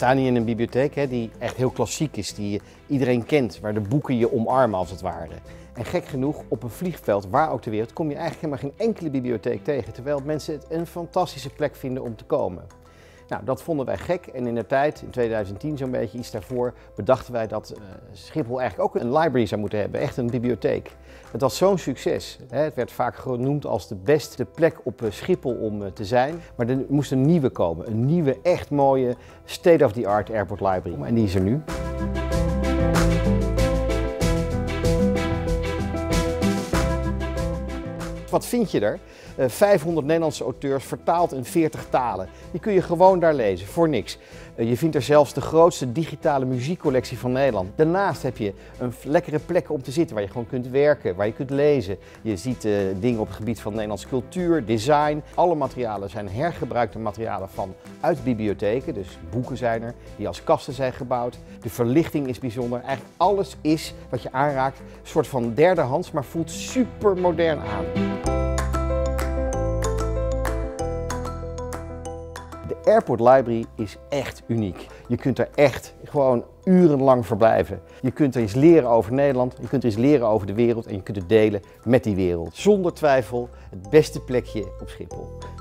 staan hier in een bibliotheek die echt heel klassiek is, die iedereen kent, waar de boeken je omarmen als het ware. En gek genoeg, op een vliegveld, waar ook ter wereld, kom je eigenlijk helemaal geen enkele bibliotheek tegen, terwijl mensen het een fantastische plek vinden om te komen. Nou, dat vonden wij gek en in de tijd, in 2010 zo'n beetje, iets daarvoor, bedachten wij dat Schiphol eigenlijk ook een library zou moeten hebben, echt een bibliotheek. Het was zo'n succes. Het werd vaak genoemd als de beste plek op Schiphol om te zijn. Maar er moest een nieuwe komen, een nieuwe, echt mooie, state-of-the-art airport library. En die is er nu. Wat vind je er? 500 Nederlandse auteurs vertaald in 40 talen. Die kun je gewoon daar lezen, voor niks. Je vindt er zelfs de grootste digitale muziekcollectie van Nederland. Daarnaast heb je een lekkere plek om te zitten waar je gewoon kunt werken, waar je kunt lezen. Je ziet dingen op het gebied van Nederlandse cultuur, design. Alle materialen zijn hergebruikte materialen uit bibliotheken. Dus boeken zijn er, die als kasten zijn gebouwd. De verlichting is bijzonder. Eigenlijk alles is wat je aanraakt, een soort van derdehands, maar voelt super modern aan. De Airport Library is echt uniek. Je kunt er echt gewoon urenlang verblijven. Je kunt er iets leren over Nederland, je kunt er iets leren over de wereld en je kunt het delen met die wereld. Zonder twijfel het beste plekje op Schiphol.